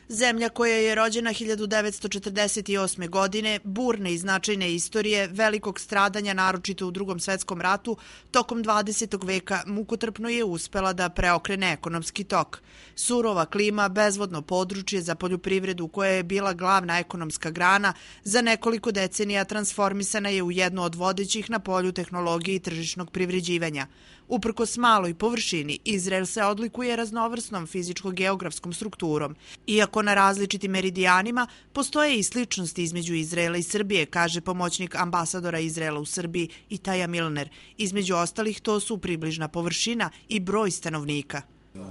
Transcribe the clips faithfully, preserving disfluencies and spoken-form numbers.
Zemlja koja je rođena hiljadu devetsto četrdeset osme. godine, burne i značajne istorije, velikog stradanja naročito u Drugom svetskom ratu, tokom dvadesetog veka mukotrpno je uspela da preokrene ekonomski tok. Surova klima, bezvodno područje za poljoprivredu koja je bila glavna ekonomska grana, za nekoliko decenija transformisana je u jednu od vodećih na polju tehnologije i tržišnog privređivanja. Uprkos maloj površini, Izrael se odlikuje raznovrsnom fizičko-geografskom strukturom. Iako na različitim meridijanima postoje i sličnosti između Izraela i Srbije, kaže pomoćnik ambasadora Izraela u Srbiji Itaja Milner. Između ostalih to su približna površina i broj stanovnika.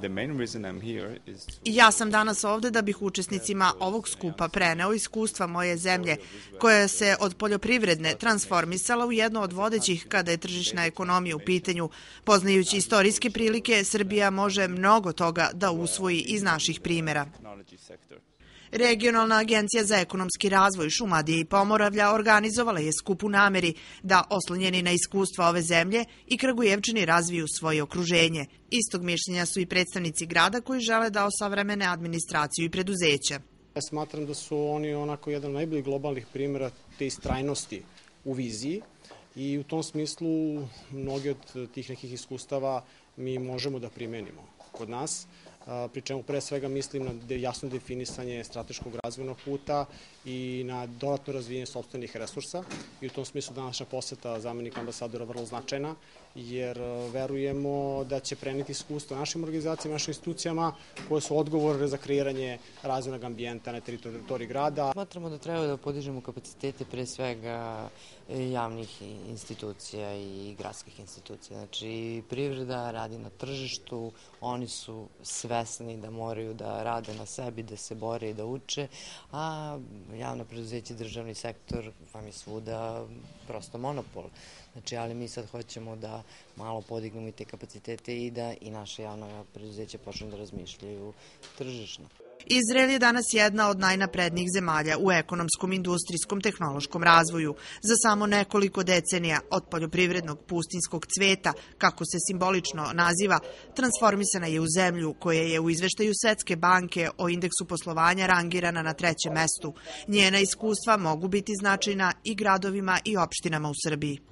Ja sam danas ovde da bih učesnicima ovog skupa preneo iskustva moje zemlje, koja se od poljoprivredne transformisala u jednu od vodećih kada je tržišna ekonomija u pitanju. Poznajući istorijske prilike, Srbija može mnogo toga da usvoji iz naših primjera. Regionalna agencija za ekonomski razvoj Šumadije i Pomoravlja organizovala je skup u nameri da, oslonjeni na iskustva ove zemlje, i Kragujevčani razviju svoje okruženje. Istog mišljenja su i predstavnici grada koji žele da osavremene administraciju i preduzeća. Ja smatram da su oni onako jedan od najboljih globalnih primjera te istrajnosti u viziji i u tom smislu mnogi od tih nekih iskustava mi možemo da primenimo kod nas, pri čemu pre svega mislim na jasno definisanje strateškog razvojnog puta i na dodatno razvijenje sopstvenih resursa. I u tom smislu današnja poseta zamenika ambasadora vrlo značajna, jer verujemo da će preneti iskustvo našim organizacijama, našim institucijama koje su odgovorne za kreiranje razvojnog ambijenta na teritoriji grada. Smatramo da treba da podižemo kapacitete pre svega javnih institucija i gradskih institucija. Znači, privreda radi na tržištu, oni su svesni da moraju da rade na sebi, da se bore i da uče, a javno preduzeće, državni sektor vam je svuda prosto monopol. Znači, ali mi sad hoćemo da malo podignemo i te kapacitete i da i naše javno preduzeće počnu da razmišljaju tržišno. Izrael je danas jedna od najnaprednijih zemalja u ekonomskom, industrijskom, tehnološkom razvoju. Za samo nekoliko decenija od poljoprivrednog pustinskog cveta, kako se simbolično naziva, transformisana je u zemlju koja je u izveštaju Svetske banke o indeksu poslovanja rangirana na trećem mestu. Njena iskustva mogu biti značajna i gradovima i opštinama u Srbiji.